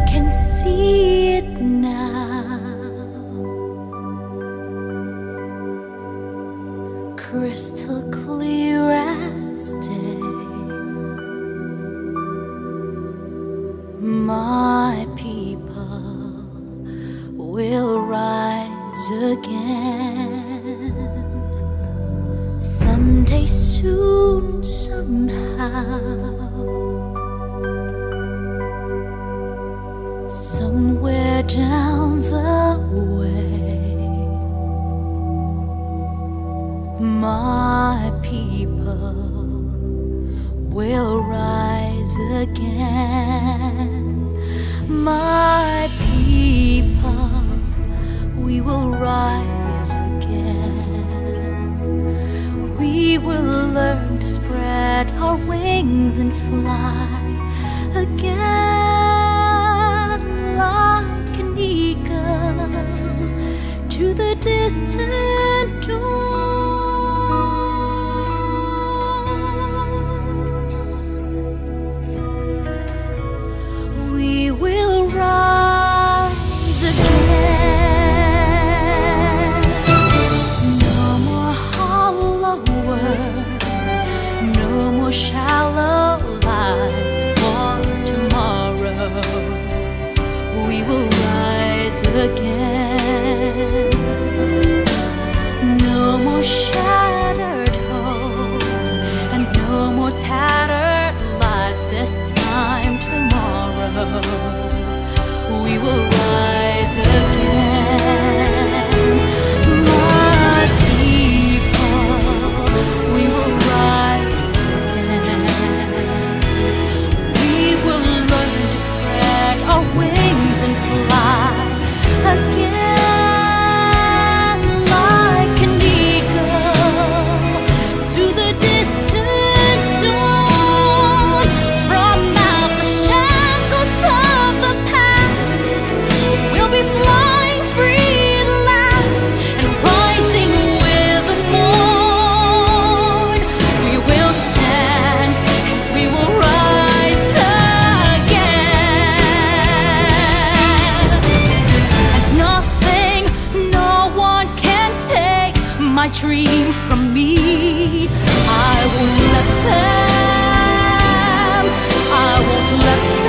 can see it now, crystal clear as day. My people will rise again, someday soon, somehow, somewhere down the way. My people will rise again. My people, we will rise again. We will learn to spread our wings and fly again, like an eagle to the distant dawn. We will rise again. No more hollow words, no more shallow lies for tomorrow. We will rise again. No more shattered hopes and no more tattered lives this time tomorrow. We will rise again. My people, we will rise again. We will learn to spread our wings and fly again, like an eagle to the distant dawn. From out the shackles of the past, we'll be flying free at last and rising with the morn. We will stand and we will rise again. And nothing, no one can take my dream from me. I won't let them, I won't let them